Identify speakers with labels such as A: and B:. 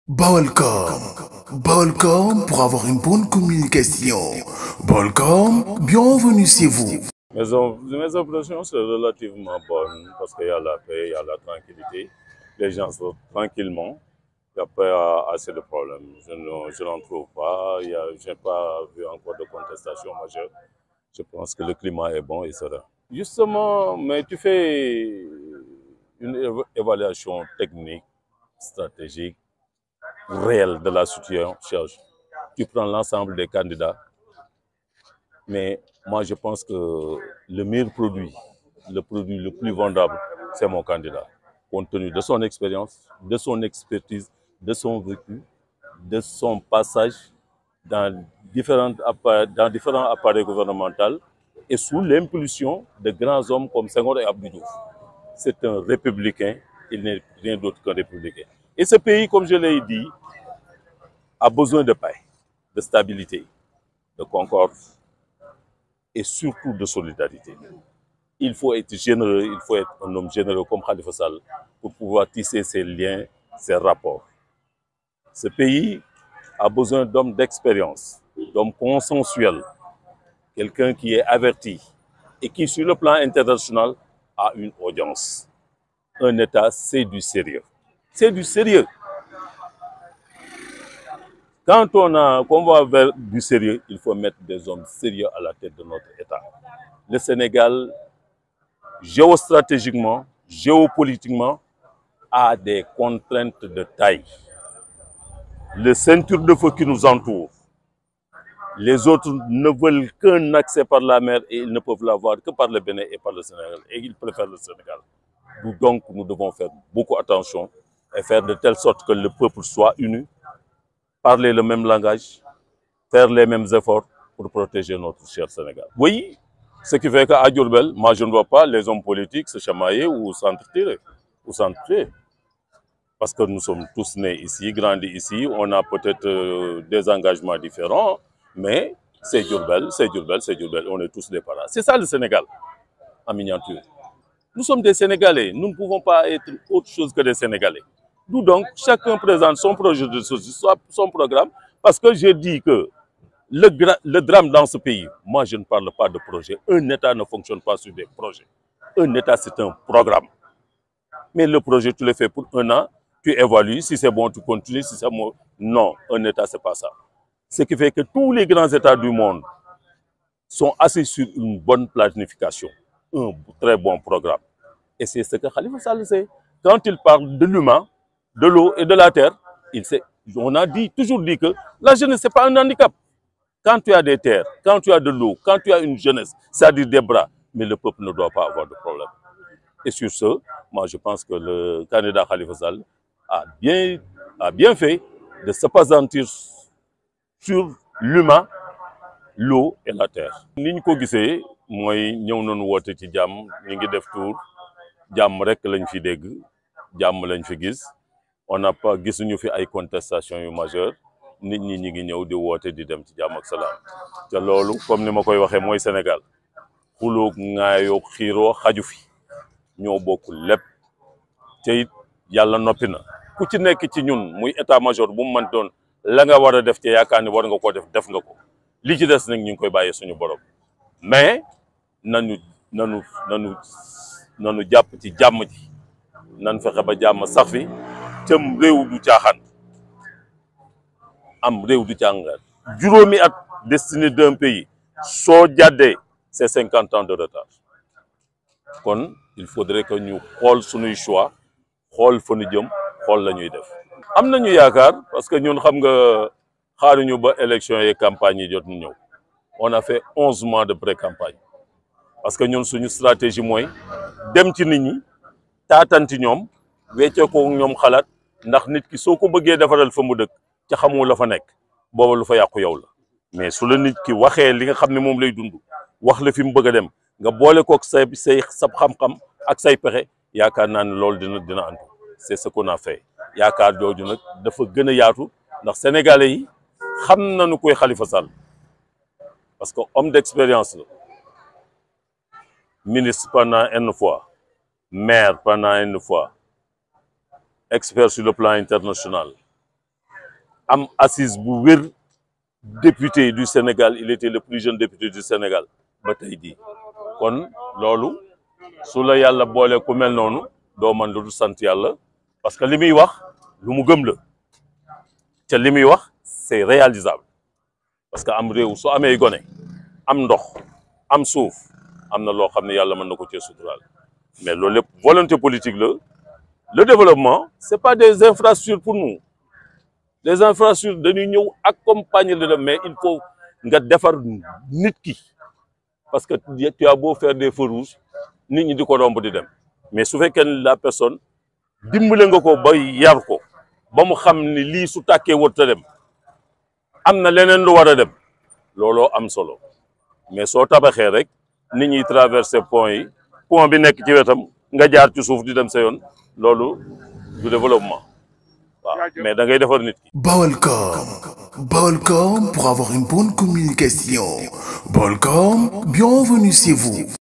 A: Balcom. Balcom pour avoir une bonne communication. Balcom, bienvenue chez vous.
B: Mes impressions sont relativement bonnes parce qu'il y a la paix, il y a la tranquillité. Les gens sont tranquillement. Il n'y a pas assez de problèmes. Je n'en trouve pas. Je n'ai pas vu encore de contestation majeure. Je pense que le climat est bon et serein. Justement, mais tu fais une évaluation technique, stratégique, réelle de la situation. Tu prends l'ensemble des candidats. Mais moi, je pense que le meilleur produit, le produit le plus vendable, c'est mon candidat. Compte tenu de son expérience, de son expertise, de son vécu, de son passage dans différents appareils gouvernementaux et sous l'impulsion de grands hommes comme Senghor et Abdou Diouf. C'est un républicain, il n'est rien d'autre qu'un républicain. Et ce pays, comme je l'ai dit, a besoin de paix, de stabilité, de concorde et surtout de solidarité. Il faut être généreux, il faut être un homme généreux comme Khalifa Sall pour pouvoir tisser ses liens, ses rapports. Ce pays a besoin d'hommes d'expérience, d'hommes consensuels, quelqu'un qui est averti et qui, sur le plan international, a une audience. Un État, c'est du sérieux. C'est du sérieux. Quand on va vers du sérieux, il faut mettre des hommes sérieux à la tête de notre État. Le Sénégal, géostratégiquement, géopolitiquement, a des contraintes de taille. Les ceintures de feu qui nous entourent, les autres ne veulent qu'un accès par la mer et ils ne peuvent l'avoir que par le Bénin et par le Sénégal. Et ils préfèrent le Sénégal. Donc nous devons faire beaucoup attention et faire de telle sorte que le peuple soit uni, parler le même langage, faire les mêmes efforts pour protéger notre cher Sénégal. Oui, ce qui fait qu'à Diourbel, moi je ne vois pas les hommes politiques se chamailler ou s'entretirer, ou s'entrer. Parce que nous sommes tous nés ici, grandis ici, on a peut-être des engagements différents, mais c'est Diourbel, c'est Diourbel, c'est Diourbel, on est tous des parents. C'est ça le Sénégal, en miniature. Nous sommes des Sénégalais, nous ne pouvons pas être autre chose que des Sénégalais. D'où donc, chacun présente son projet de société, son programme, parce que j'ai dit que le drame dans ce pays, moi je ne parle pas de projet. Un État ne fonctionne pas sur des projets. Un État, c'est un programme. Mais le projet, tu le fais pour un an, tu évalues, si c'est bon, tu continues, si c'est bon. Non, un État, c'est pas ça. Ce qui fait que tous les grands États du monde sont assis sur une bonne planification, un très bon programme. Et c'est ce que Khalifa Sall sait. Quand il parle de l'humain, de l'eau et de la terre, il sait. On a toujours dit que la jeunesse, ce n'est pas un handicap. Quand tu as des terres, quand tu as de l'eau, quand tu as une jeunesse, c'est-à-dire des bras, mais le peuple ne doit pas avoir de problème. Et sur ce, moi je pense que le candidat Khalifa Sall a bien fait de s'appesantir sur l'humain, l'eau et la terre. Ni ñu ko gisee mooy ñëw nañu woote ci jàmm ñu ngi def tour jàmm rek lañ fi dégg jàmm lañ fi gis on n'a pas gisuñu fi ay contestation yu majeure nit ñi ñi ngi ñëw di woote di dem ci jàmm ak salaam te loolu comme ni ma koy waxee mooy Sénégal xuloo ŋaayoo xiiroo xaju fi ñoo bokk lépp te it yàlla noppi na ku ci nekk ci ñun muy état major bu mu mën doon la nga war a def te yaakaar ni war nga koo def nga ko li ci des nag ñu ngi koy bàyyee suñu borom mais nanu jàpp ci jàmm ji nan fexe ba jàmm sax fi tëm réew du caaxaan am réew du caaxaan juróomi at destinée d'un pays soo jàddee c'est 50 ans de retard kon il faudrait que ñu xool suñuy choix xool fa ñu jëm xool la ñuy def am nañu yaakaar parce que ñun xam nga xaaruñu ba élection et campagne yi jot ñu ñëw on a fait 11 mois de pré-campagne parce que ñun suñu stratégie mooy dem ci nit ñi taatanti ñoom weccee ko ñoom xalaat ndax nit ki soo ko bëggee defaral fa mu dëkk ca xamoo la fa nekk booba lu fa yàqu yow la mais su la nit ki waxee li nga xam ne moom lay dund wax la fi mu bëgg a dem nga boole kook sa xam-xam ak say pexe yaakaar naa ne loolu dina antu c'est ce qu'on a fait yaakaar jooju nag dafa gën a yaatu ndax sénégalais yi xam nañu koy Khalifa Sall parce que homme d'expérience la ministre pendant une fois maire pendant une fois expert sur le plan international am assise bu wér député du Sénégal, il était le plus jeune député du Sénégal ba tey jii kon loolu su la yàlla boole ku mel noonu doo man lu du sant yàlla parce que li muy wax lu mu gëm la te li muy wax c'est réalisable parce que am réew su amee gone am ndox am suuf am na loo xam ne yàlla mën na ko cee suturaal mais loolu lépp volonté politique la. Le développement c'est pas des infrastructures pour nous. Les infrastructures dañuy ñëw accompagner le mais il faut nga defar nit ki parce que tu as beau faire des feux rouges nit ñi di ko romb di dem mais su fekkee la personne dimbale nga ko ba yar ko ba mu xam ni lii su tàkkee warut a dem am na leneen lu war a dem looloo am solo mais soo tabaxee rek nit ñi traverser pont bi nekk ci wetam nga jaar ci suuf di dem sa yoon loolu du développement. Mais da ngay defar nit ki.
A: Baolcom pour avoir une bonne communication. Baolcom, bienvenue chez vous.